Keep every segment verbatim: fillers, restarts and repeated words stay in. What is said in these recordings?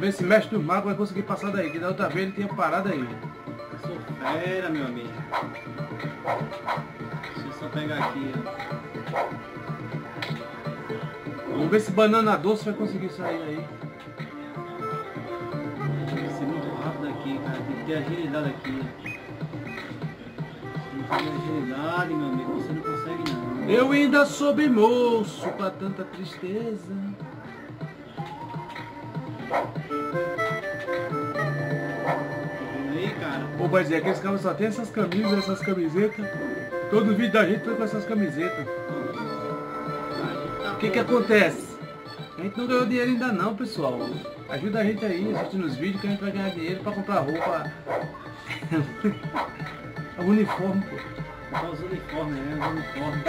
ver se mestre dos magos vai conseguir passar daí, que da outra vez ele tinha parado aí. Eu sou fera, meu amigo. Deixa eu só pegar aqui, ó. Vamos ver se banana doce vai conseguir sair aí. Tem que ser muito rápido aqui, cara. Tem que ter agilidade aqui. Tem que ter agilidade, meu amigo. Você não consegue não. Eu ainda soube moço pra tanta tristeza. Aí, cara. Pô, mas é que esse cara só tem essas camisas, essas camisetas. Todo vídeo da gente foi com essas camisetas. O que que acontece? A gente não ganhou dinheiro ainda não, pessoal. Ajuda a gente aí, assistindo os vídeos que a gente vai ganhar dinheiro pra comprar roupa. O uniforme, pô. Comprar os uniformes, né? Os uniformes.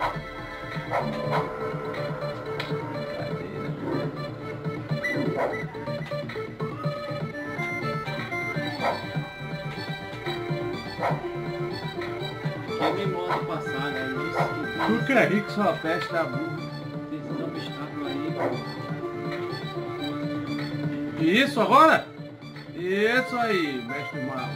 Que é memória passada, é isso que Tu que é rico, só a peste da burra. tem esse obstáculo aí. Isso agora? Isso aí, mestre mago.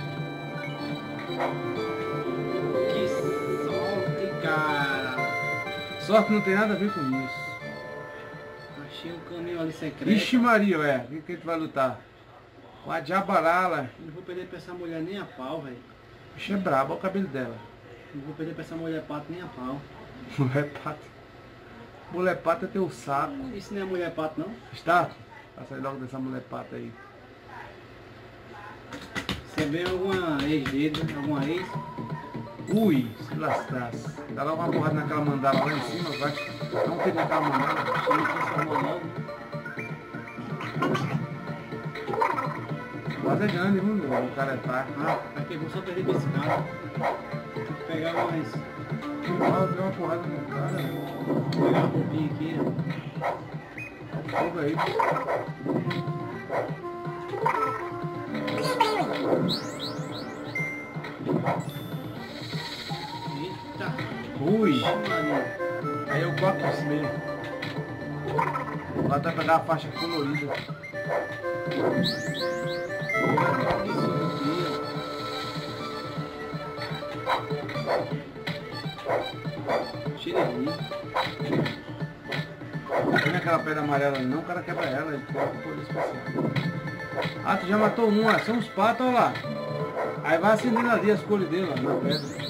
Que sorte, cara. Sorte não tem nada a ver com isso. Achei um caminho ali secreto. Ixi Maria, ué, o que, que a gente vai lutar? Com a Jabarala. Não vou perder pra essa mulher nem a pau, velho. Bicho é brabo, olha o cabelo dela. Não vou perder pra essa mulher pato nem a pau. Mulher pata. Mulher pata é teu saco. Isso não é mulher pato, não? Está? Passa aí logo dessa mulher pata aí. Você vê alguma ex dele, alguma ex? Ui, se lascasse. Dá logo uma porrada naquela mandala lá em cima, vai. Não tem naquela mandala. Ele transformou logo. Quase é grande, viu? O cara é tá. Ah, aqui vou só perder pra esse cara. Tem que pegar mais. Ah, deu uma porrada no cara. Vou pegar a roupinha aqui, ó. Fogo aí. Eita. Ui. Maria. Aí eu corto esse meio. Vai até pegar a faixa colorida. Isso aqui, ó. Tira aí. Não tem aquela pedra amarela não, o cara quebra ela, ele quebra com poder especial. Ah, tu já matou um, ó. São os patos, olha lá. Aí vai acendendo ali as cores dele, ó, na pedra.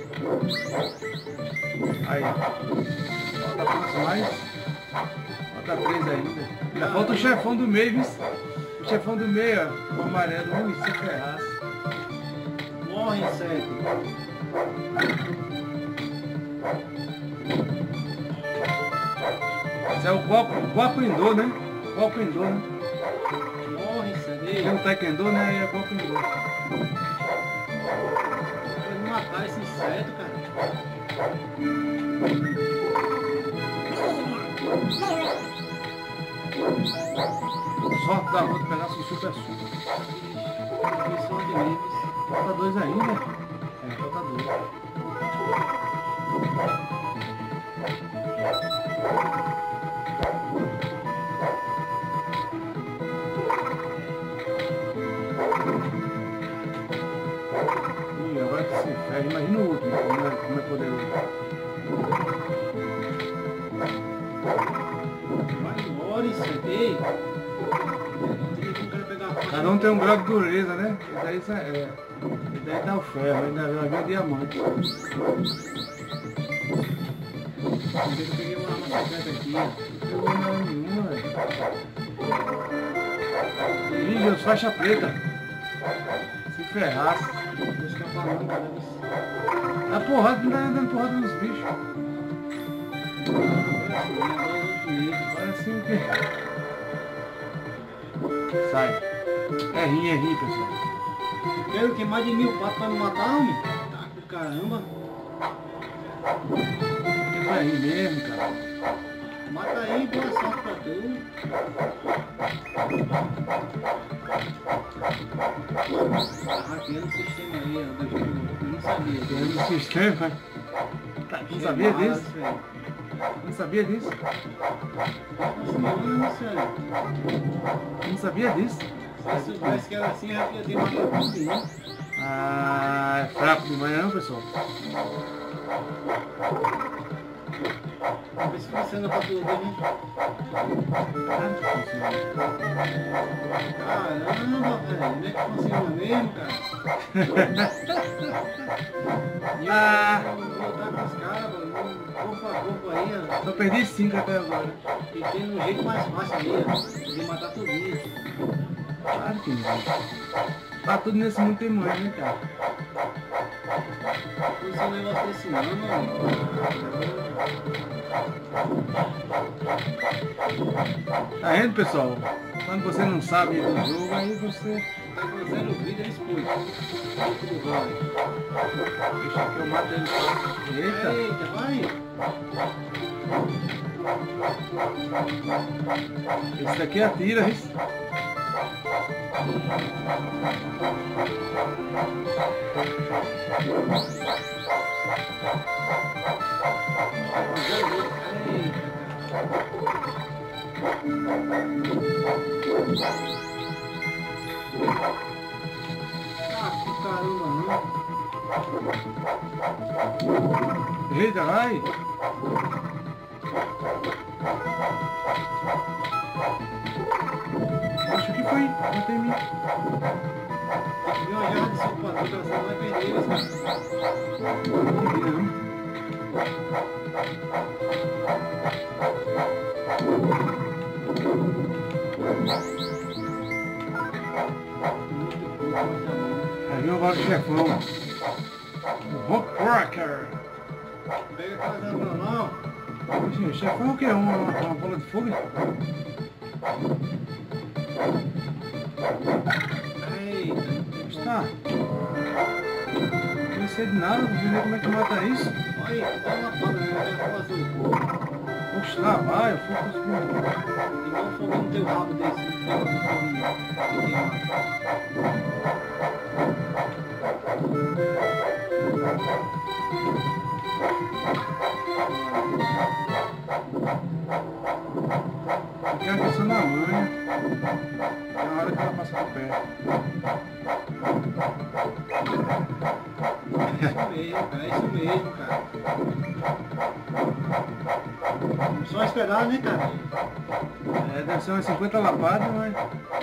Aí. Falta quantos mais? Falta três ainda. Ainda falta o chefão do meio, viu? O chefão do meio, ó, o amarelo, ui, se ferrasse. Morre, inseto. Esse é o Guapindô, né? Guapindô, né? Morre, inseto. Tem um taekwondo, né? Aí é Guapindô. Eu vou matar esse inseto, cara. Sorte da outra pegar seu super suco. Que sorte mesmo. Falta dois ainda? É, falta dois. Ui, agora que se ferra, imagina o último, como é, como é poderoso. Vai embora, inseto. Ei. Eu quero pegar a faixa. Cada um tem um grau de dureza, né? E daí, é, e daí dá o ferro, ainda vai vir o diamante. Eu peguei uma arma secreta aqui. Não pegou nada nenhuma, velho. Ih, Deus, faixa preta. Se ferrasse. Vou escapar não, cara. A porrada não tá dando porrada nos bichos. Parece o quê? Sai. É rim, é rim, pessoal. Quero que mais de mil patos pra me matar, homem. Tá com caramba. Porque é rim mesmo, cara. Mata aí, boa sorte pra tu. Tá hackeando o sistema aí, ó. Eu não sabia. Tem no sistema. Tá, não sabia disso? Não sabia disso? Funciona, Luciano. Não sabia disso? Se eu soubesse que era assim, eu já ia ter matado tudo, né? Ah, é fraco demais não, pessoal? Vê se funciona pra tudo, né? Caramba, velho. Como é que funciona mesmo, cara? E eu Ah. vou voltar com os caras, mano. Corpo a corpo aí, ó. Só perdi cinco até agora. E tem um jeito mais fácil aí, ó. De matar tudinho. Claro que não. Tá tudo nesse mundo tem mais, né, cara? Não funciona um negócio desse não, mano. Tá vendo, pessoal? Quando você não sabe do jogo, aí você... Tá fazendo o vídeo, ele expõe. Tudo vai. Deixa que eu mato ele. Eita! Eita, vai. Esse daqui atira, isso. Ah, que caramba, não. Eita, vai! Acho que foi. Não tem mim. Tem que vir uma jarra de suco pra dentro, senão vai perder eles, cara. Não. Aí vem agora o chefão. O Rock Rocker. Pega aquela gama normal. Gente, o chefão é o que? Uma, uma bola de fogo? Eita. Está. Não sei de nada, não sei nem como é que mata isso. Olha aí, dá uma palma, né? Dá uma azul. Oxe, lá vai, eu fui conseguindo. Igual fogo no teu rabo desse. Não tem outro foguinho. Aqui é a questão da manha. É a hora que ela passa por perto. É isso mesmo, cara. É isso mesmo, cara. Só esperar, né, cara? É, deve ser umas cinquenta lapadas, mas...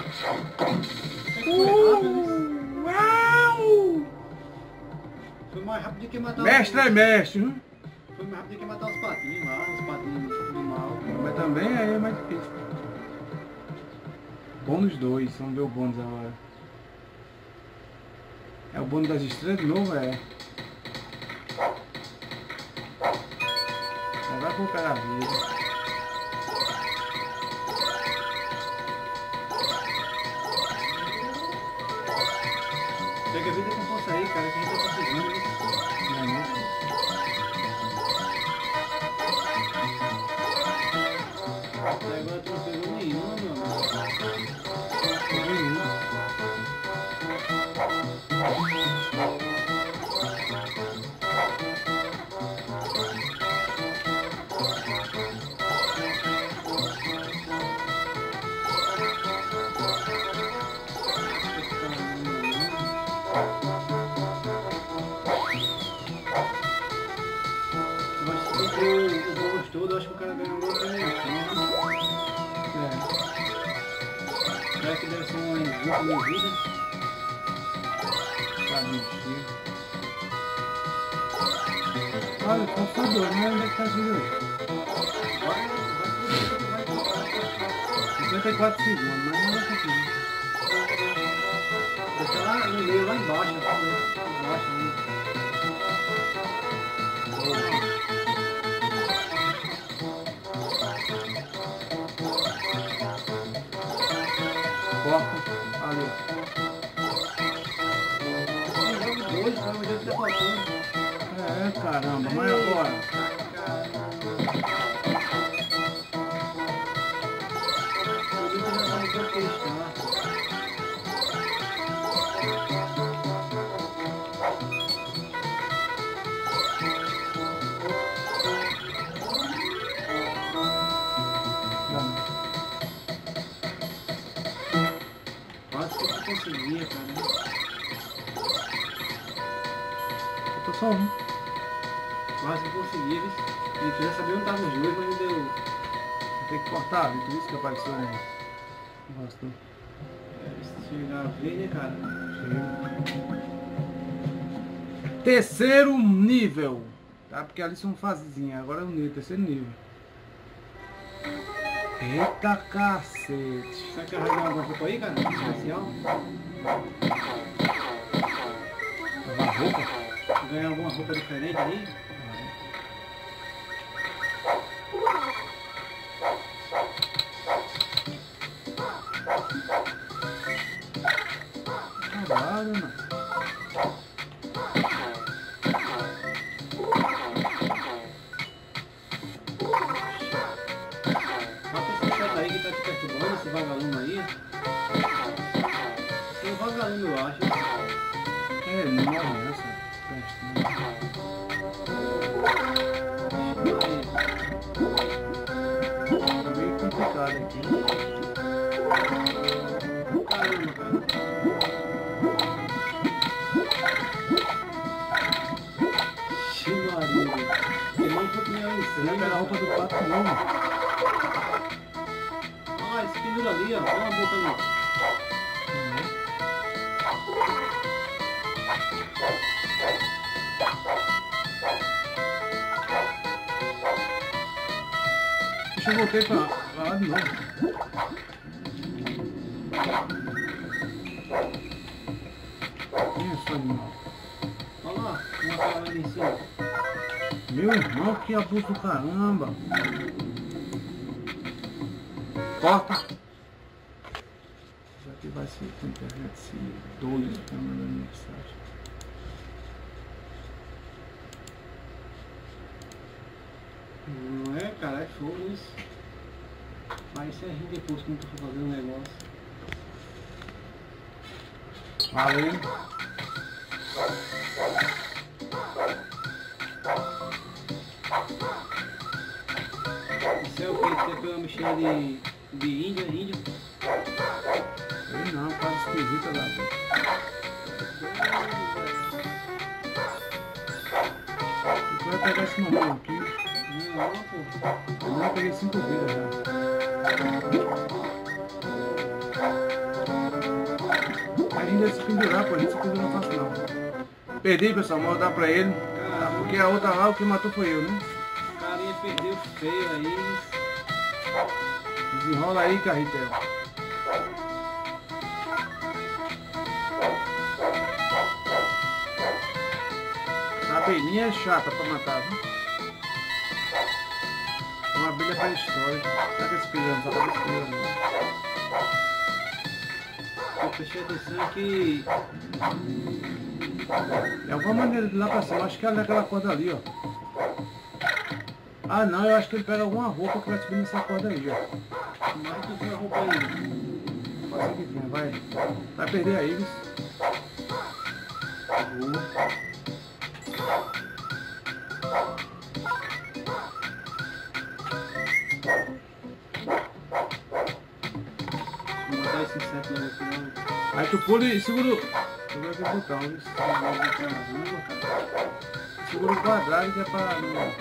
Uh, Uau! Foi mais rápido do que matar Mestre é os... mestre, viu? Foi mais rápido do que matar os patinhos lá, os patinhos do mal. Mas também aí é mais difícil. Bônus dois, vamos ver o bônus agora. É o bônus das estrelas de novo, é. Vai colocar a vida. Pega a vida com força aí, cara, que a gente tá precisando, né? Não é não? Até agora tu não pegou nenhuma, meu amigo. Nenhum. Todo, acho que o cara ganhou um outro energia. É. Será que deve ser uma injusta de vida? Pra mentir. Olha, tá fodor, né? Onde é que tá esse jogo? cinquenta e quatro segundos, mas não vai conseguir. Deixa lá no meio, lá embaixo, lá embaixo. Corta, ali. Dois, cara, mas já tá faltando. É, caramba, mas agora? só um. Quase que consegui, viu? Ele queria saber onde estavam os dois, mas não deu. Tem que cortar, viu? Por isso que apareceu um. Gostou. Se chegar a ver, né, cara? Terceiro nível. Tá? Porque ali são fasezinhas. Agora é o nível, terceiro nível. Eita cacete. Será que vai ganhar alguma roupa aí, cara? Especial? Uma roupa? Ganhar alguma roupa diferente aí? Caralho, mano. Aí que tá te perturbando, esse vagalume aí. Esse é um vagalume, eu acho. É, ele não morre nessa peste, né? Tá meio complicado aqui. Caramba, cara. Ximaria. Tem mais um pouquinho aí. Você vai pegar a roupa do pato não. Ah, esse pendura ali, ó. Olha a boca ali. Deixa eu voltar pra pra lá de novo. Quem é esse animal? Olha lá, uma cara ali em cima. Meu irmão, que abuso do caramba. Corta. Isso aqui vai ser com internet se dois estão mandando mensagem. Não é, cara, é fogo isso. Mas isso é rir depois quando tu for fazer um negócio. Valeu. Isso é o que? Isso é pela mexida de, de índio, é índio? Sei não, quase esquisita lá. Tu vai pegar esse mamão aqui. Não, pô. Eu já peguei cinco vidas já. A gente vai se pendurar, pô, a gente se pendura não fácil não. Perdi, pessoal, vou dar pra ele. Caramba. Porque a outra lá, o que matou foi eu, né? O carinha perdeu feio aí. Desenrola aí, Carretel. A abelhinha é chata pra matar, viu? É uma abelha pré-histórica. Será que esse pirâmide só tá respirando? Eu prestei atenção que De alguma maneira de lá pra cima, acho que é daquela corda ali, ó. Ah não, eu acho que ele pega alguma roupa que vai subir nessa corda aí, ó. mais tu tem a roupa aí. Pode ser que tenha, vai. Vai perder a Iris. Vou botar esse inseto logo aqui não. Aí tu pula e segura. Segura aquele botão, viu? Segura o quadrado que é pra.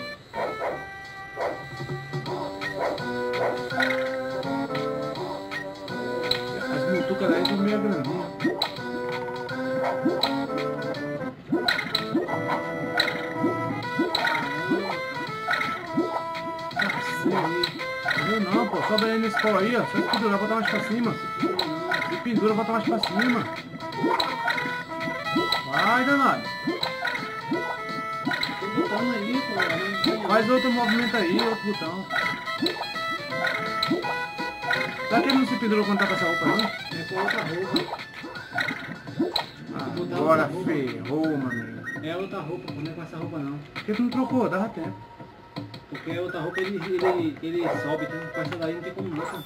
As mutucas daí são meio grandinhas. Viu não, pô, sobe aí nesse pau aí, ó. Só pendurar, botar mais pra cima. E pendura, bota mais pra cima. Vai, danado. Tô botando aí, pô. Faz outro movimento aí, outro botão. Será que ele não se pendurou quando tá com essa roupa não? É com outra roupa. Ah, agora ferrou, meu amigo. É outra roupa, pô, não é com essa roupa não. Por que tu não trocou? Dava tempo. Porque a outra roupa ele, ele, ele sobe, então com essa daí não tem como não, pô.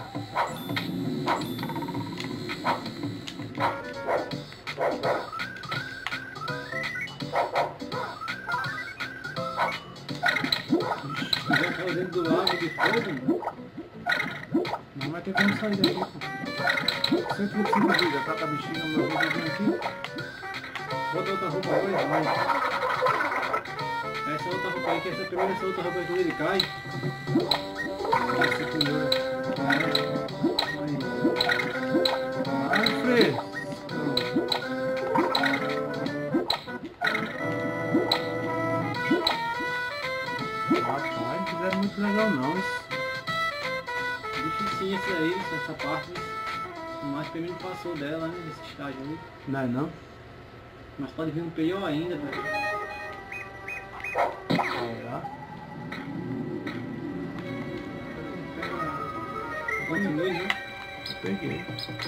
Já caiu dentro do lago de fogo, mano. Não vai ter como sair daqui, pô. cento e vinte e cinco vidas, tá com a bexiga, meu dedo aqui. Bota outra roupa agora, vai. Essa outra roupa aí, que essa primeira, essa outra roupa que ele cai. Essa primeira. Vai, Fred. Rapaz, não fizeram muito legal não. Isso. Dificinho esse aí, essa parte. Mas que ele não passou dela, né? Nesse estágio aí. Não é não? Mas pode vir um pior ainda, velho. Será? Continue, né? Peguei.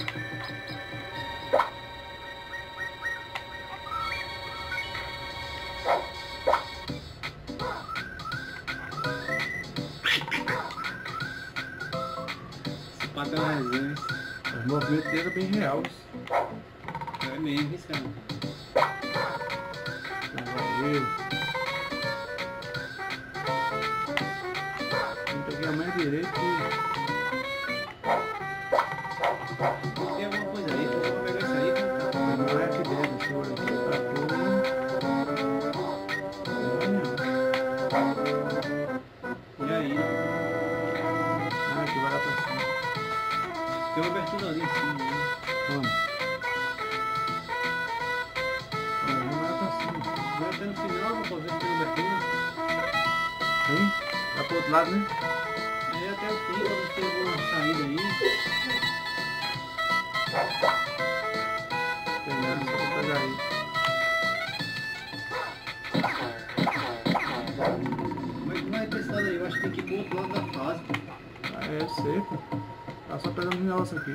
Esse pato é uma resenha. Os movimentos dele é bem real. É mesmo, isso, cara. Valeu. Eu peguei a mão direita e... Tem alguma coisa aí, eu vou pegar isso aí, tá? Não é aqui dentro, deixa eu olhar aqui. Tá tudo. E aí? Ah, aqui vai lá pra cima. Tem uma abertura ali em cima, né? Vamos. Vai lá pra cima. Vai até no final, vou ver se tem uma abertura. Tem? Vai pro outro lado, né? Aí até o fim, pra ver se tem alguma saída aí. Tem nada, só vou pegar aí. Mas não vai ter esse lado aí, eu acho que tem que ir pro outro lado da fase. Ah, é, eu sei, pô. Tá só pegando um negócio aqui.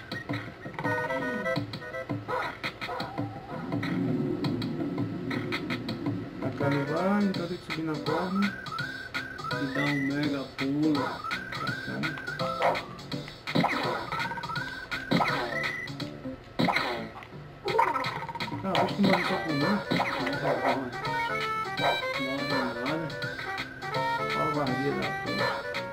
A câmera vai, então tem que subir na forma. E dá um mega pulo. Bacana. Ah, acho que não vai só pular. Morre nada. Olha a guardia da frente.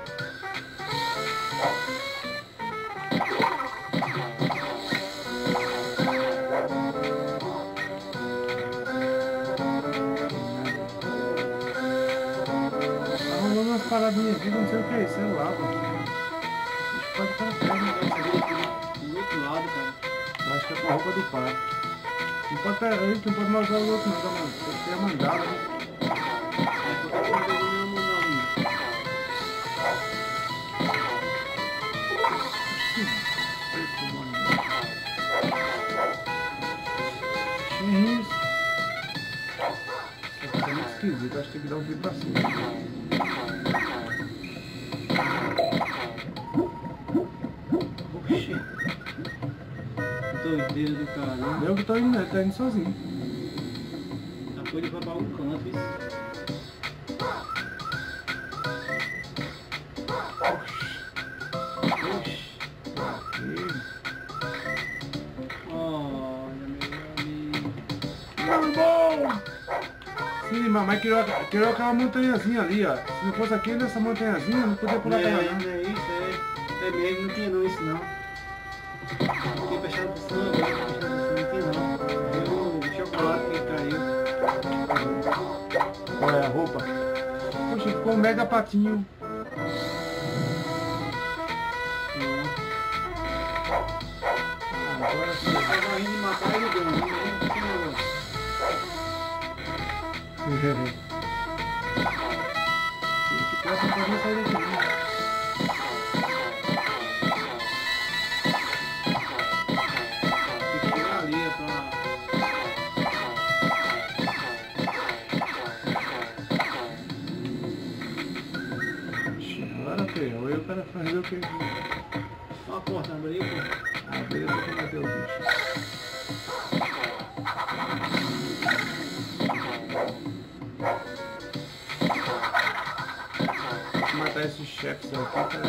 Tá rolando umas paradinhas aqui, não sei o que é isso, sei lá, pô. Acho que pode estar na frente. Do outro lado, cara. Eu acho que é com a roupa do pai. Não pode pegar, a gente não pode mais usar o outro não, tá, mano? Tem que ter a mandala, né? Aí porque eu não pegou nenhuma mandala ainda. Isso. Isso tá muito esquisito, acho que tem que dar um vídeo pra cima. Oxi. Doideira do caramba. Eu que tô indo, né? Tá indo sozinho. A coisa vai pra um canto, isso. Oxi. Aqui. Olha, meu amigo. Meu irmão! Sim, mamãe criou, criou aquela montanhazinha ali, ó. Se não fosse aqui nessa montanhazinha, não podia pular É, pra lá, é não. isso, é. É mesmo, não tinha não isso não. Fiquei fechado por cima agora, fechado por cima, não tinha não. Viu o chocolate que caiu. Qual é a roupa? Poxa, ficou um mega patinho. Não. Ah, agora sim. Tava rindo de matar ele deu, não tinha não. Tem que ter essa coisa sair daqui, né? Fiquei ali, é pra... Agora ferrou, aí o cara fazer o que? Ó a porta, abriu, pô. Abriu pra combater o bicho. Vou matar esses chefes aqui, cara.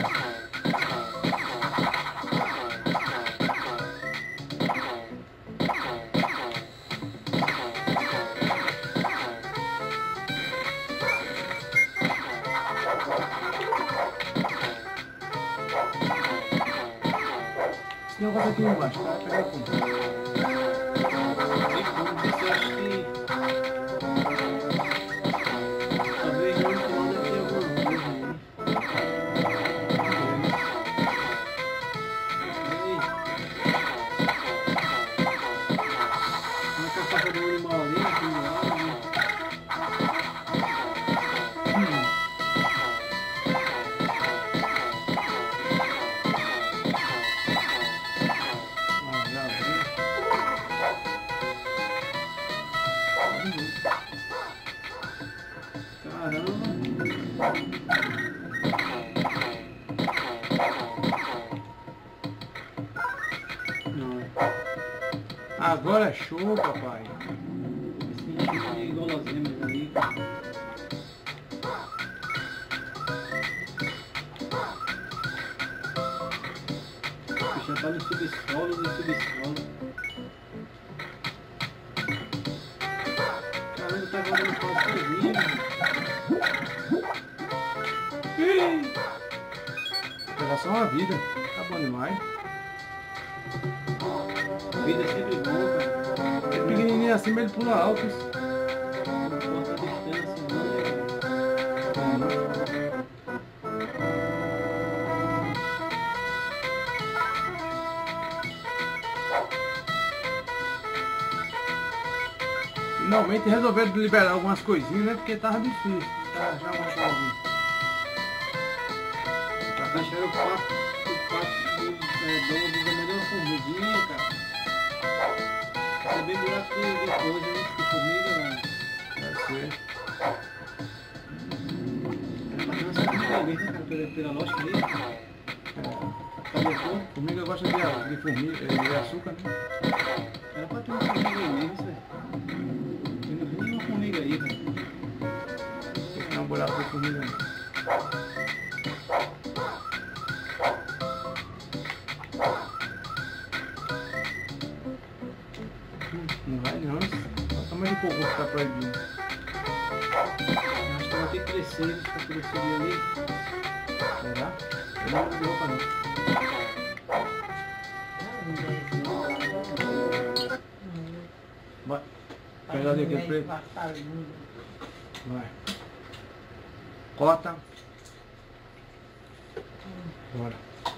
Esse negócio aqui embaixo, tá? Pega a ponta. E como disse, eu acho que... Não. Agora é show, papai. Esse chifre é guloseimas ali, cara. Já tá no subsolo, no subsolo. Caramba, tá rodando quase sozinho. Vou pegar só uma vida. Tá bom demais. Vida é sempre bom, cara. É pequenininho assim, mas ele pula alto. Não importa a distância, não, né? Finalmente resolveram liberar algumas coisinhas, né? Porque tava difícil. Tá, já uma coisinha. Acharam o pato, o pato do é, dono do tamanho de uma formiguinha, cara. É bem buraco de, de coisa, né? De formiga, velho. Deve ser. Mas não essa formiga ali, né, cara? Pela, pela lógica ali. Cadê a cor? Formiga gosta de, de formiga, de açúcar, né? Era pra ter uma formiga aí mesmo, isso, velho. Tem não vi nenhuma formiga aí, velho. Tem um buraco de formiga aí. Não vai não, o tamanho do cocô que tá proibido. Acho que vai ter que crescer, eles pra poder subir ali. Será? Eu não vou de roupa não. Vai. Pega ali aquele preto. Vai. Corta. Bora.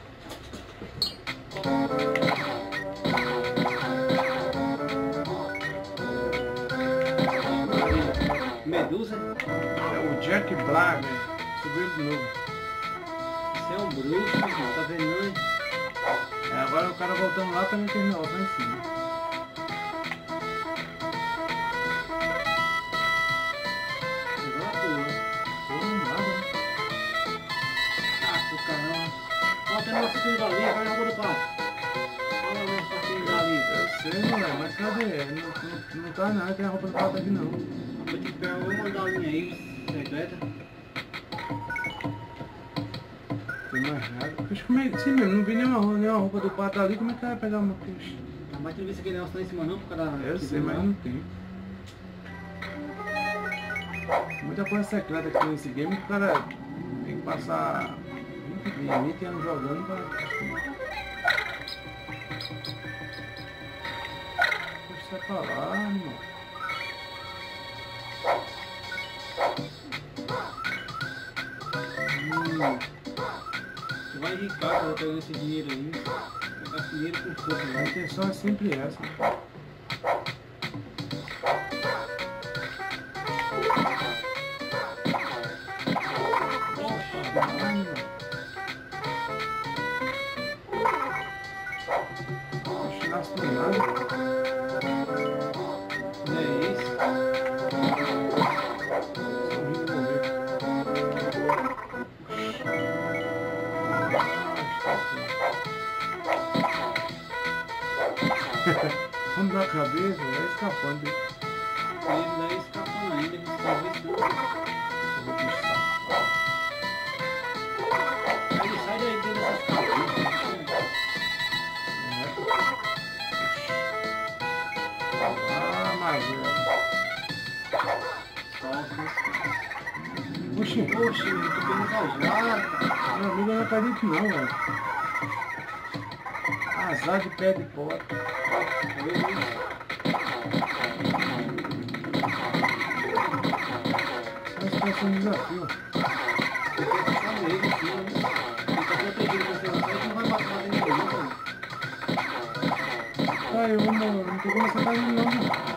Medusa? É o Jack Black, velho. Subiu ele de novo. Isso é um bruxo, mano. Tá vendo? É, agora o cara voltando lá também tem lá em cima. Agora pula. Pula nada, né? Ah, o caramba. Ó, tem uma pastinha dali, vai na rua do pato. Olha lá uma pastinha dali. Eu sei, moleque, mas cadê? Não, não, não tá nada, tem a roupa do pato aqui não. Vou te pegar uma galinha aí, secreta. Tem mais nada. Mas como é que, sim mesmo, não vi nenhuma, nenhuma roupa do pato ali, como é que vai pegar uma peixe? Não vai ter visto aquele negócio lá em cima não, por causa da... Eu sei, mas não tem. Muita coisa secreta que tem nesse game que o cara tem que passar vinte, vinte anos jogando pra... Puxa pra lá, irmão. Hum. Você vai enricar, cara, pegando esse dinheiro aí. Pegar esse dinheiro com força, A né? intenção é sempre essa. Oxe, nasce do nada. Não é isso? Sorrindo morreu. Vamos na cabeça, é escapando. Ele daí escapando ainda, ele não sabe isso não. Eu vou puxar. Aí ele sai daí dentro dessas cabeças. Ah, mas Solta, né? Oxi, Poxa, eu tô pegando cajado. meu amigo, eu não acredito não, velho. Azar de pé de porta. Esse vai ser um desafio. Você quer ficar nele aqui, né? Ele tá protegendo você, você não vai bater ninguém, não. Tá, eu não, não tô começando a ir não, mano.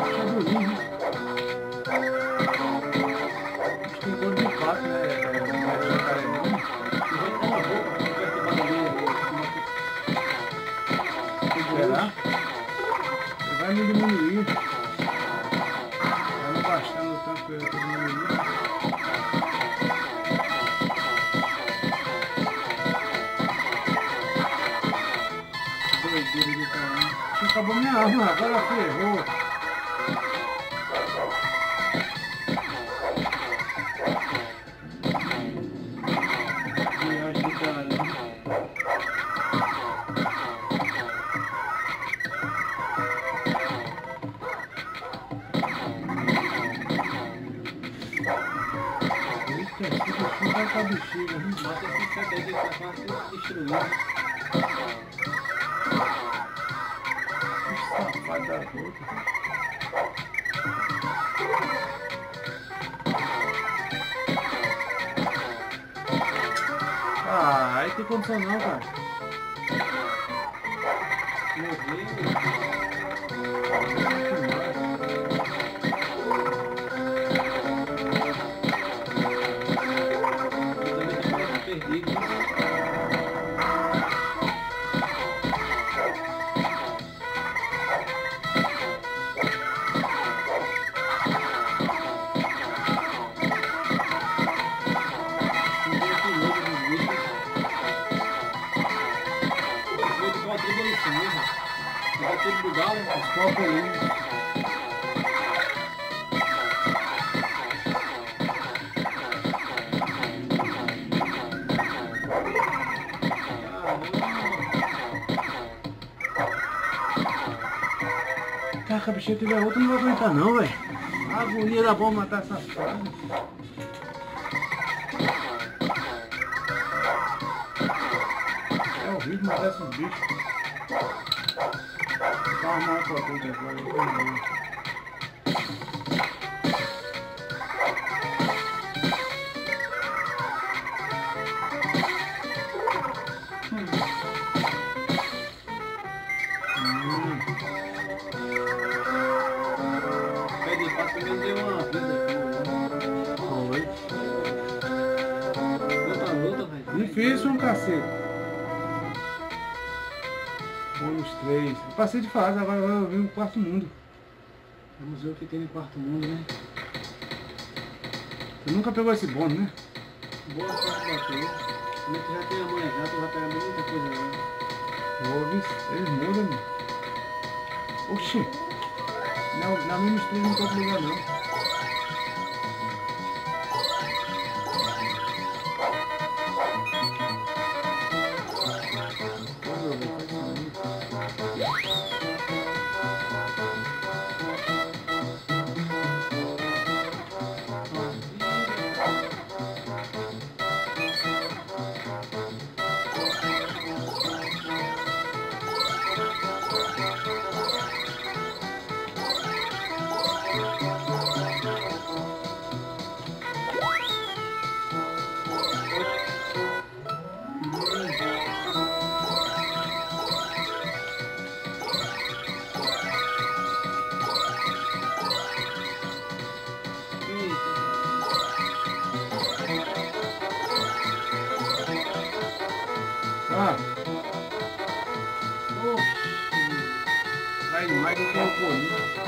Tem cor de pato, né? acabou minha arma, agora ferrou. Viagem do caralho. Eita, esse bichinho vai com a bexiga, viu? Mata esse cara aí que tá quase destruindo. Safado da puta. Ah, aí tem condição não, cara. Meu Deus. Perdido. Vai tudo bugado, Os copos ali. Caraca, a bichinha tiver outra, não vai aguentar não, velho. A agonia da bom matar essas pragas. É horrível matar esses bichos. Tá arrumando pra tudo agora. Pede fácil me deu uma vida. Oi. Outra luta, velho. Difícil um cacete. Bônus três. Eu passei de fase, agora eu vim no quarto mundo. Vamos ver o que tem no quarto mundo, né? Você nunca pegou esse bônus, né? Boa sorte bateu. Como é que já tem a manha já, tu vai pegar muita coisa lá. Ouve, eles mudam, meu. Oxi. Não, na mesma estrela não tô com lugar não. Ah. Oxi. Vai mais do que o bolinho.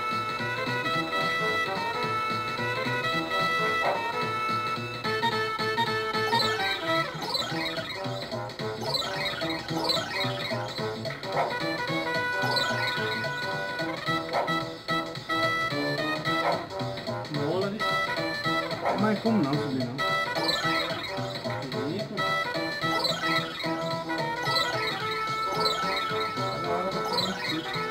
Mola, né? Mas como não subir não? Bonito. Cada hora vai ficar muito difícil.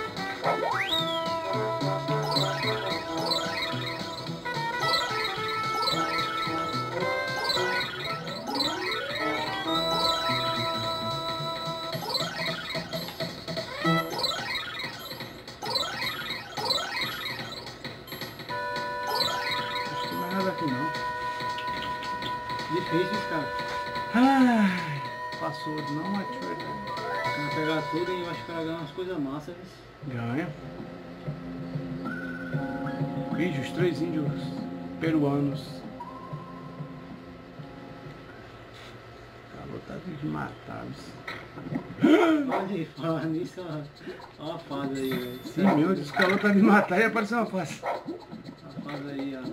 Acho que não é nada aqui não. Difícil, cara. Ai, passou não, mas deixa eu ver. Vai pegar tudo e eu acho que vai ganhar umas coisas massas. Ganha. Vídeos, três índios peruanos. Acabou tá de matar. Olha, falar nisso, ó, ó a fase aí, velho. Sim, meu, disse que a outra tá de matar e apareceu uma face. A fase aí, ó.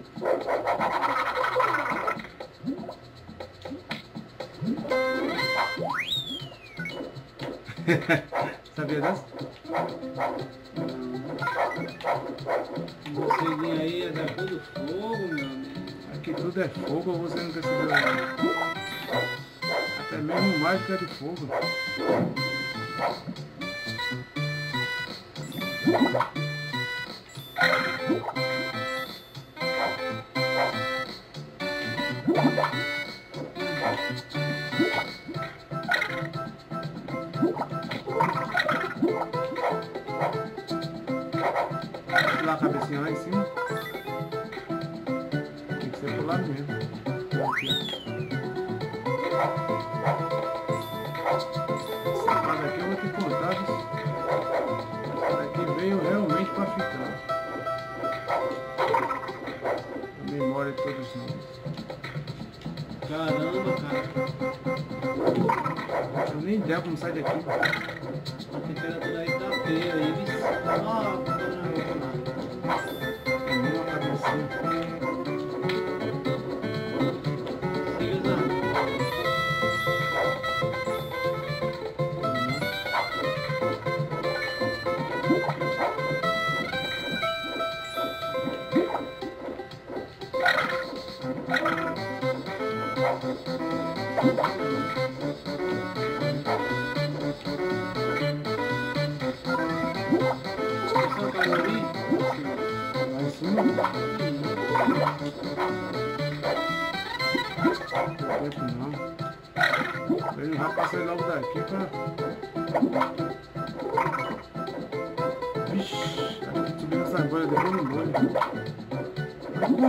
Sabia dessa? Você vem aí, é da cor do fogo, meu amigo. Aqui tudo é fogo, ou você não percebeu? Até mesmo mágica é de fogo. Lá a cabecinha lá em cima. Tem que ser pro lado mesmo. Aqui. Essa parte aqui eu vou ter que contar. Essa daqui veio realmente para ficar. A memória de todos nós. Caramba, cara. Eu nem ideia como sai daqui. A temperatura aí tá feia aí. bicho. Ah, É uma cabecinha. siga usando. Só para ouvir? Lá em cima. Não tem tempo não. Ele já passei logo daqui pra... Vixe, aqui subindo essa bolha depois no molho. Mas como?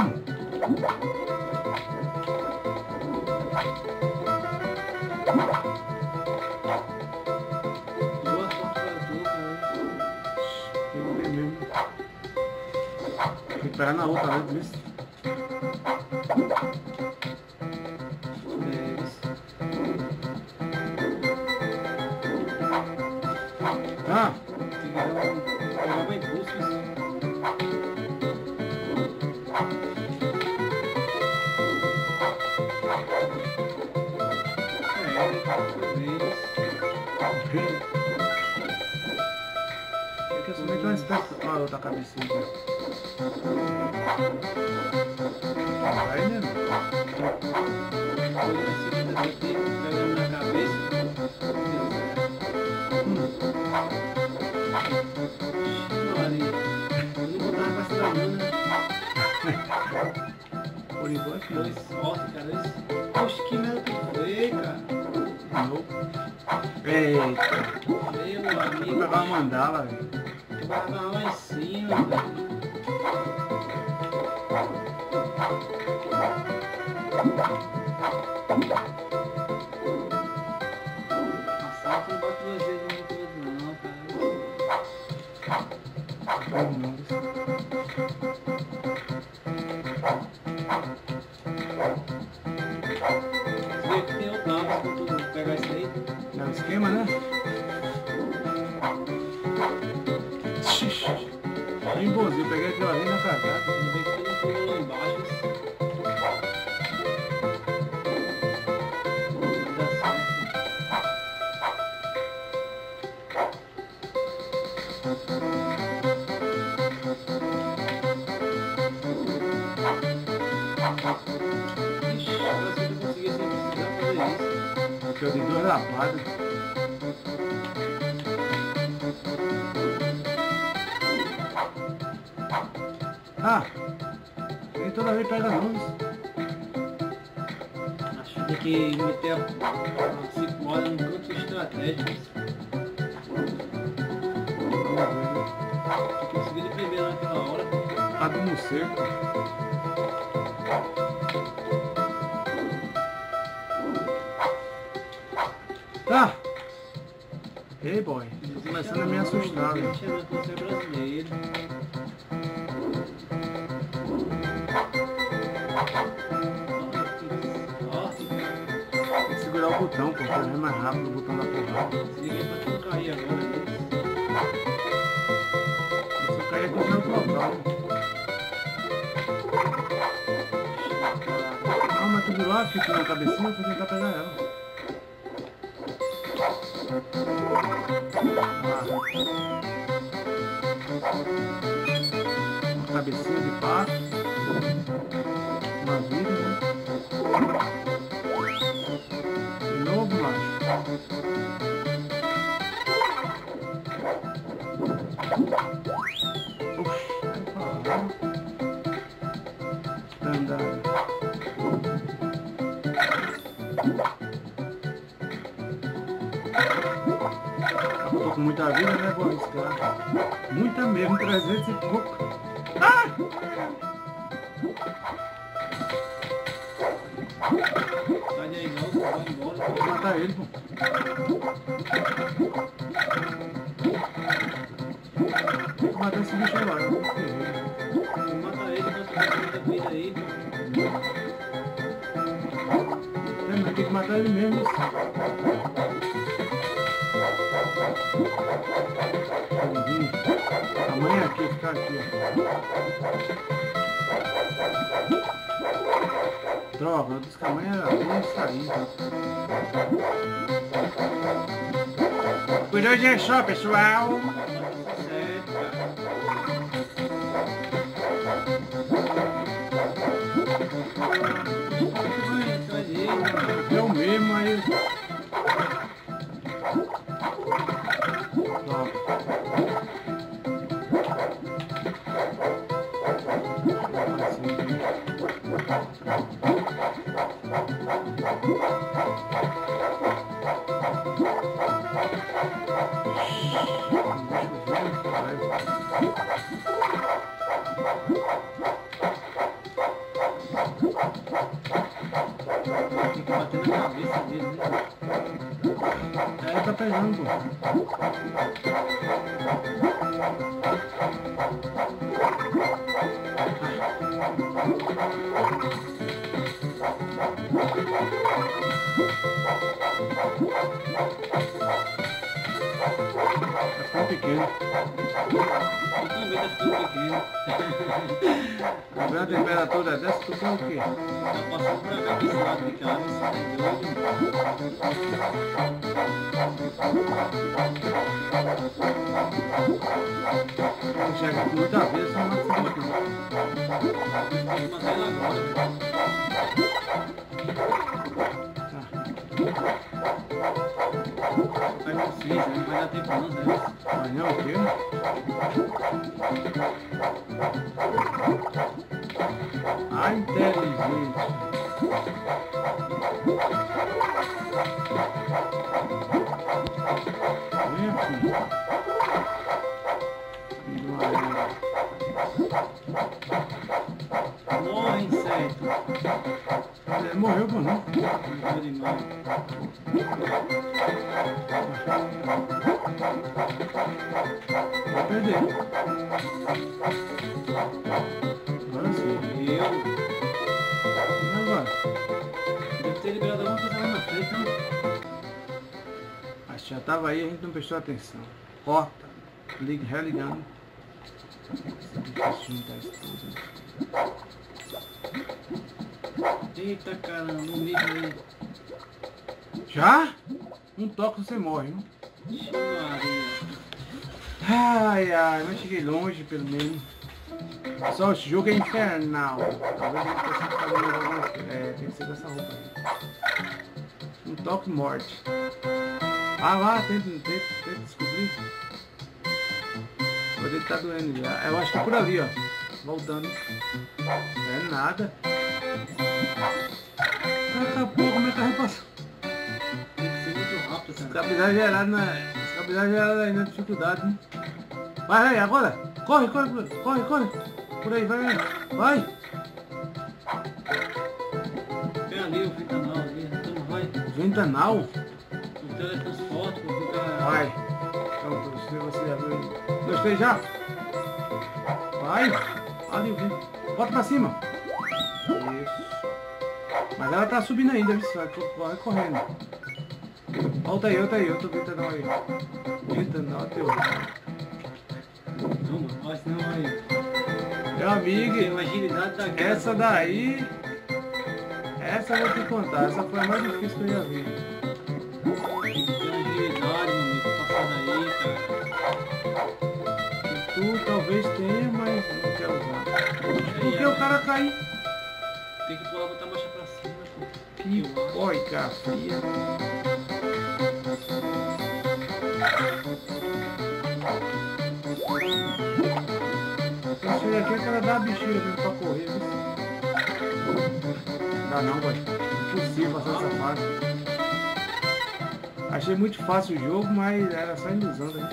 Boa sorte pra tu, cara. Tem que ver mesmo. Tem que pegar na outra, né? Por isso. É isso. Ah! Tem que dar um, pegar um impulso. Isso. É, talvez. É que eu somente uma espécie... Olha a outra cabecinha aqui. Vai, né? Olha esse vídeo daqui, pegando na cabeça. Maria, eu não botava pra essa não, né? Por enquanto, não. Dois fortes, cara. Esse... Poxa, que merda tu fez, cara. Não. Eita. Meu Vou amigo, pegar uma mandala, velho. tu vai agarrar lá em cima, velho. A salsa não bate duas vezes no todo, não, cara. Não, não. Você vê que tem outro lado pra tu pegar isso aí. É o esquema, né? Xixi. Bem bonzinho, peguei aquilo ali na cagada. Ainda bem que tu não pulou lá embaixo. Vai dar certo. Ixi, agora se eu conseguir sem precisar fazer isso. Porque eu dei duas lapadas. Ah! Nem toda vez pega não. Acho que tem que meter a cipória num canto estratégico. Vamos ver, né? Tu conseguiu de primeira naquela hora. A do morcego. Ah! Ei, boy. Tô começando a me assustar, Não velho. tinha que você é brasileiro. Sorte, cara. Tem que segurar o botão, porque ele é mais rápido o botão da porrada. Se liga aí pra tu não cair agora. Né? Se eu cair aqui, eu já vou local. Não, mas tu virou a fita na cabecinha, eu vou tentar pegar ela. Uma cabecinha de pato. Uma vida, né? De novo, macho. Oxi, vai falar. Dandara. Eu tô com muita vida, né? Vou arriscar. Muita mesmo, trezentos e pouco. Ah! Sai daí não, vai embora. Vou matar ele, pô. Vou matar esse bicho agora. Vou matar ele, quanto tem muita vida aí. É, mas tem que matar ele mesmo. Amanhã aqui, ficar aqui, ó. Droga, eu disse que amanhã era bom sair. Por hoje é só, pessoal. Eu mesmo aí. Tem que bater na cabeça dele, né? É, tá pegando, pô. Tá ficando pequeno. Eu também tá ficando pequeno. A temperatura dessa, tu quer o quê? Tá passando pra cá desse lado de casa, isso é doido. Quando chega aqui muita vez, só mata esse bicho. Tem que matar ele agora, velho. Vai com seis, né? Não vai dar tempo não, Zé. Amanhã o quê? Ah, inteligente. Vem aqui. Filho de uma égua. Morre, inseto. Ele morreu, pô, não? Morreu demais. Vai perder. Agora sim. Eu. E agora? Deve ter liberado alguma coisa lá na frente, não? Acho que já tava aí, a gente não prestou atenção. Corta. Liga, religando. Deixa eu juntar isso tudo. Eita caramba, um bicho aí. Já? Um toque você morre, viu? Ixi, Maria. Ai, ai, mas cheguei longe, pelo menos. Só esse jogo é infernal. Talvez a gente possa fazer mais alguma coisa. É, tem que ser dessa roupa aí. Um toque morte. Ah, lá, tenta, tenta, tenta descobrir. O dedo tá doendo já. Eu acho que é por ali, ó. Voltando. É nada. Acabou, como é que vai passar? Tem que ser muito rápido, cara. Escapizar gerado na. Escapizar gerado aí na dificuldade, né? Vai, vai, agora! Corre, corre, corre, corre! Por aí, vai, vai! Vai! Pega ali o ventanal ali, então vai. Ventanal? O teletransporte, vou ficar. Vai! Então, se você já viu aí. Dois, três, já! Vai! Ali o vento. Bota pra cima! Isso! Mas ela tá subindo ainda, viu? Vai corre correndo. Volta aí, volta aí, outro ventanal aí. Ventanal teu. Não, mano, mas não aí. Meu amigo, Tem uma agilidade daquela. essa daí. Essa eu vou te contar, essa foi a mais difícil que eu já vi. Tem que ter uma agilidade, meu amigo, passar daí, cara. Tu talvez tenha, mas não quer usar. Por que é, o cara cai? Tem que pular, botar a marcha pra cima, pô. Que boica fria. Eu chego aqui, aquela dá uma bexiga mesmo pra correr, viu? Dá não, boy. Impossível passar essa fase. Achei muito fácil o jogo, mas era só ilusão, né?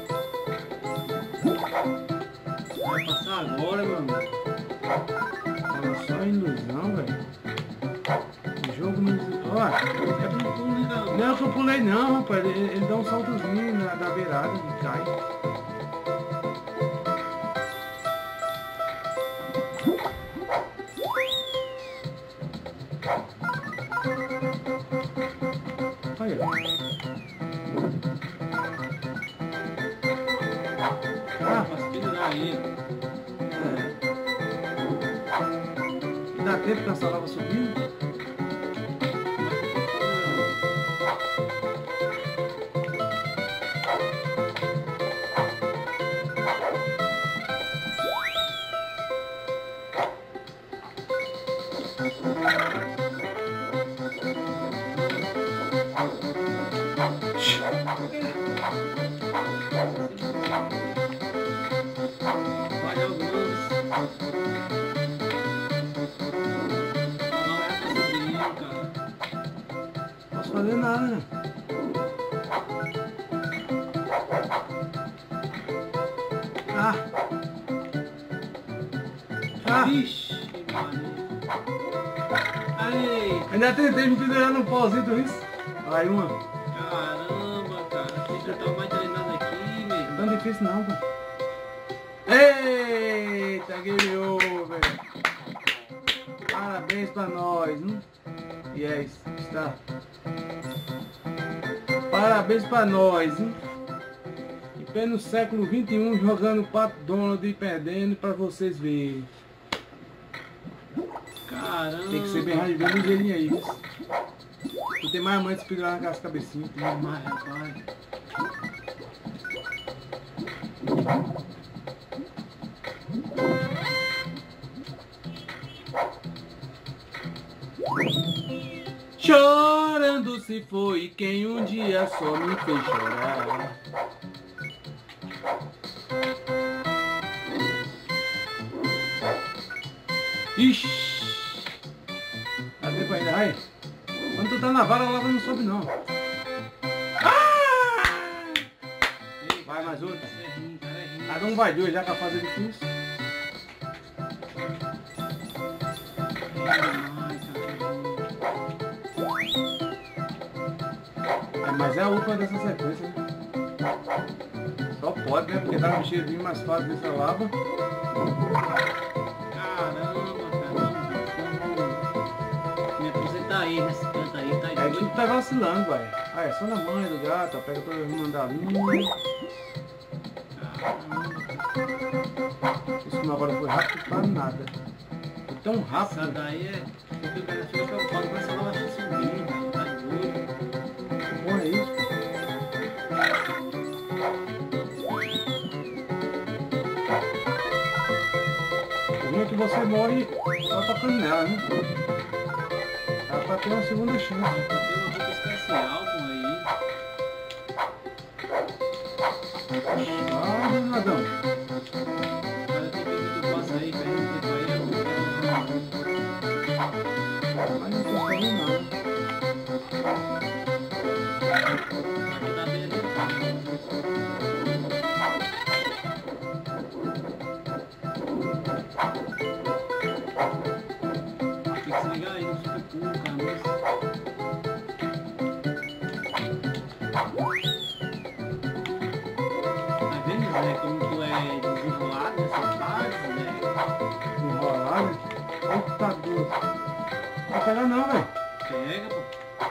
Vai passar agora, meu amigo. Era só ilusão, velho. O jogo não... Ó, É pro pulo, né, cara? não é que eu pulei não, rapaz. Ele, ele dá um saltozinho na, da beirada e cai. Olha. Ah, Pra pendurar aí. é. E dá tempo que essa lava subir? Vai alguns. Não é pra subir, cara. Não posso fazer nada, né? Ah! Ah! Ixi, Maria. Aí, Ainda tentei me pendurar no pauzinho, tu isso? Aí uma. caramba, cara. Tem que estar mais treinado aqui, meu. Não é difícil não, pô. Eita, game over. Parabéns pra nós, hein? Yes, está. Parabéns pra nós, hein? Em pleno século vinte e um jogando Pato Donald e perdendo pra vocês verem. Caramba. Tem que ser bem radical ligeirinho aí, viu? Tu tem mais mãe de se pendurar naquelas cabecinhas. Tem mais. Mas, rapaz. Chorando se foi quem um dia só me fez chorar. Ixi! Dá tempo ainda, vai. Quando tu tá na vara, a lava não sobe não. Ah! Ei, Vai mais outro. Cara, é ruim, cara, é ruim. Cada um vai dois já que a fase é difícil. É, mas é a última dessa sequência, né? Só pode, né? Porque dá uma mexidinha mais fácil dessa lava. Caramba, caramba. Me aposentar aí nesse canto aí, tá É que doido? tu tá vacilando, vai. Ah, é só na manha do gato, ó, pega toda a mandalinha. Isso que agora foi rápido pra nada. Foi tão Essa rápido. daí é. Porque o cara fica preocupado com essa lava subindo, velho. Tá doido. Bom é isso. O ruim é que você morre só tocando nela, né? Ela pra ter uma segunda chance. Pra ter uma roupa especial com aí. Ah, danadão. O cara tem que vir do passo aí, perde um tempo aí, eu Mas não tô fazendo nada. Aqui tá bem adiantado. Tem que se ligar aí no super pulo, cara. Tá vendo, Zé, como tu é desenrolado nessa fase, né? Enrolado. Eita Deus. Não vai pegar não, velho. Pega, pô.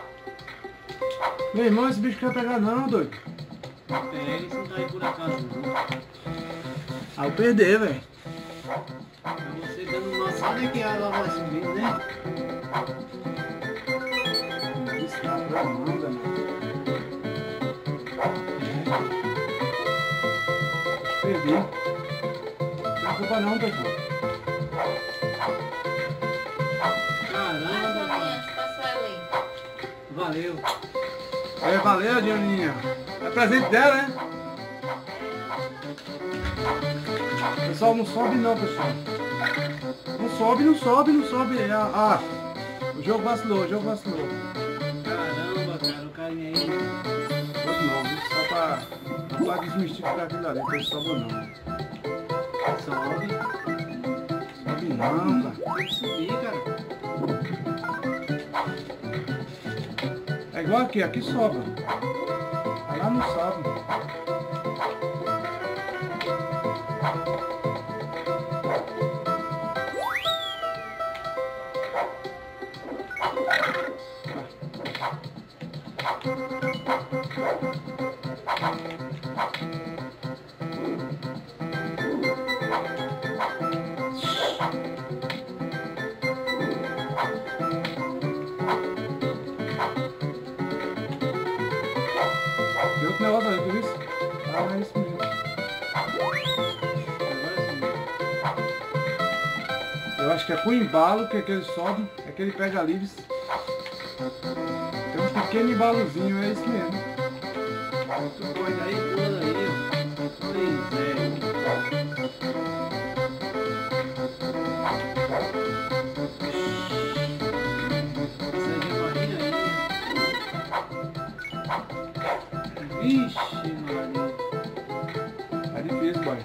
Meu irmão, esse bicho quer pegar não, doido. Pega, isso não tá aí por acaso, não. Ah, eu perder, velho. Pra você dando noção, né, que a água vai subindo, né? Isso tá pra mão, danado. subir. Não tem culpa não, pessoal. Caramba, cara. Valeu. É, valeu, Dioninha. É presente dela, né? Pessoal, não sobe não, pessoal. Não sobe, não sobe, não sobe. Ah, ah, o jogo vacilou, o jogo vacilou. Caramba, cara, o carinha aí. Sobe não, viu? Só pra, pra desmistificar aquilo ali, que ele sobe ou não. Sobe. Sobe não, cara. Tem que subir, cara. É igual aqui, aqui sobe. Aí lá não sobe. Deu outro negócio ali, tu viu isso? Ah, é isso mesmo. Eu acho que é com embalo que, é que ele sobe, é que ele pega livres. Tem um pequeno embalozinho, é isso mesmo. Tu pode aí, pula aí, ó. Pois é. Isso aí é barriga aí. Vixe, Maria. É difícil, boy.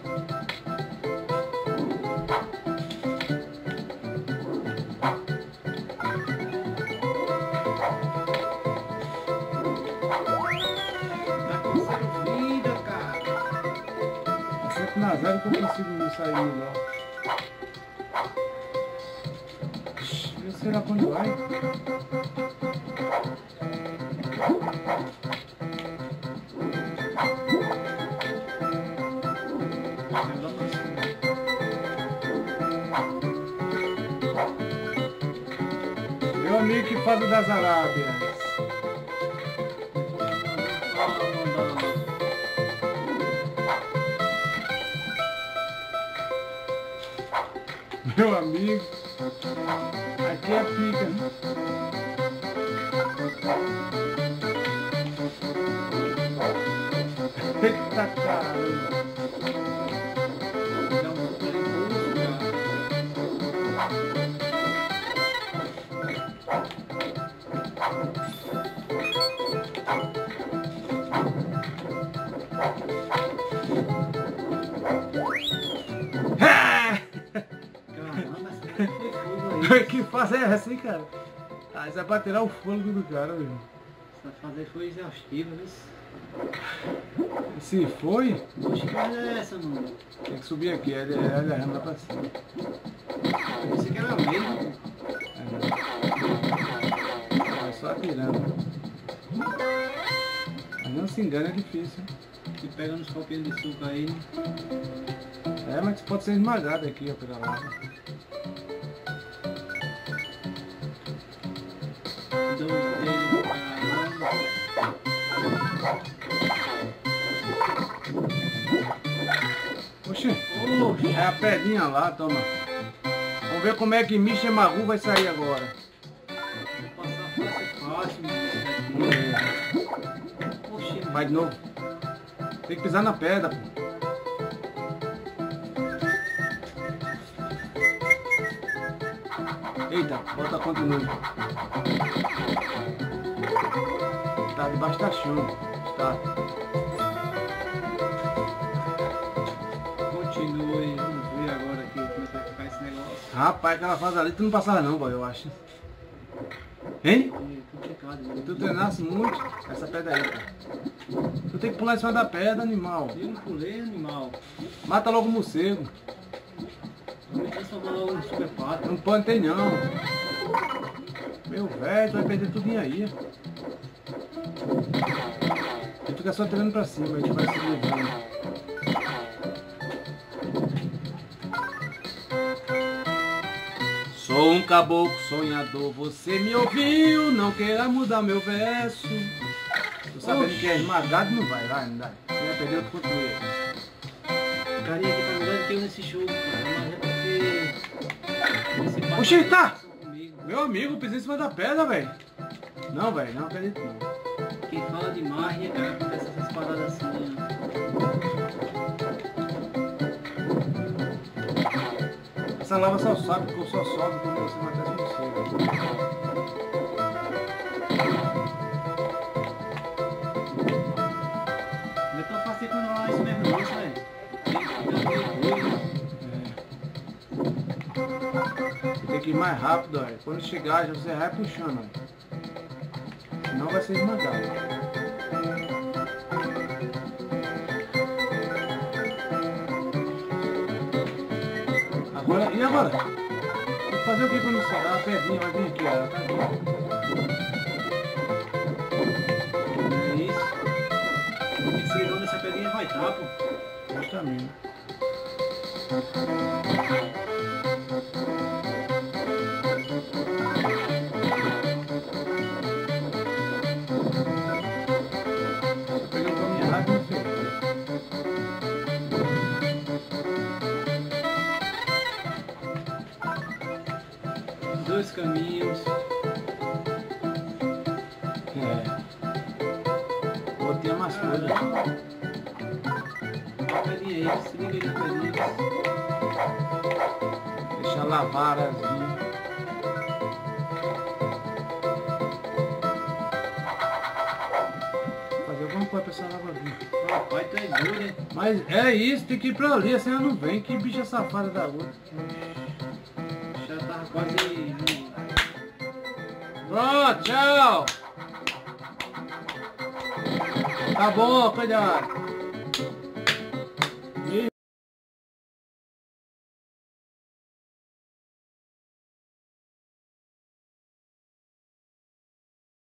Tá coçando vida, cara. É sempre na zero que eu consigo me sair melhor. Eu sei lá quando vai. Meu amigo que faz o das Arábias. Meu amigo, aqui é pica, né? Eita caramba! Dá um super impulso, cara. Caramba, essa foi fogo aí. Que fase é essa, hein, cara? Ah, isso é pra tirar o fôlego do cara, viu? Essa fase aí foi exaustiva, viu? Se foi, Poxa, que coisa é essa, mano? tem que subir aqui, ele ele arrama lá pra cima. Você que era mesmo. É só atirando. Mas não se engana, é difícil. Que pega nos copinhos de suco aí. É, mas pode ser esmagado aqui, ó, pela lava. Dois dedos, caramba. Oxi, Oxe, é a pedrinha lá, toma. Vamos ver como é que Misha Magu vai sair agora. vou passar fácil, fácil, Vamos mano. ver. Oxe, Vai de novo. Tem que pisar na pedra, pô. Eita, bota continua. Tá debaixo da chuva. Tá. continue. Vamos ver agora aqui como é que vai ficar esse negócio. Rapaz, aquela fase ali tu não passava não, boy, eu acho. Hein? É complicado, Se né? tu treinasse muito, essa pedra aí, cara. Tu tem que pular em cima da pedra, animal. Eu não pulei, animal. Mata logo o morcego. Vou me transformar logo no super pato. Não pode ter não. Meu velho, tu vai perder tudo aí. Tu fica só tirando pra cima, a gente vai se levando. Sou um caboclo sonhador, você me ouviu, não queira mudar meu verso. Tô sabendo Oxi. que é esmagado, não vai, vai, não dá. Você vai perder outro controle. carinha aqui tá melhor do que eu nesse jogo, cara. Mas é porque... esse papo Oxi, tá! comigo. Meu amigo, pisei em cima da pedra, velho. Não, velho, não acredito não. Quem fala demais, né, cara, acontece essas paradas assim, né? Essa lava só sobe, porque só sobe quando você mata as você. Não é tão fácil controlar isso mesmo, não, velho. Tem que ir mais rápido, velho. Quando chegar, já você vai puxando, velho. Senão vai ser esmagado. Agora, e agora? Vou fazer o que quando você dá a pedrinha, vai vir aqui, ó. Tá aqui. É isso. Tem que ser onde essa pedrinha vai estar, pô. Justamente. Tô pegando pra minha rádio, não sei. Dois caminhos. É. Botei umas coisas. A pedrinha aí, se liga aí na pedrinha. Deixa lavar as fazer alguma coisa pra essa lavadinha. Rapaz, tu é doido, hein? Mas é isso, tem que ir pra ali, assim ela não vem. Que bicha safada da outra. Já tava quase... Pronto, tchau. Tá bom, cuidado.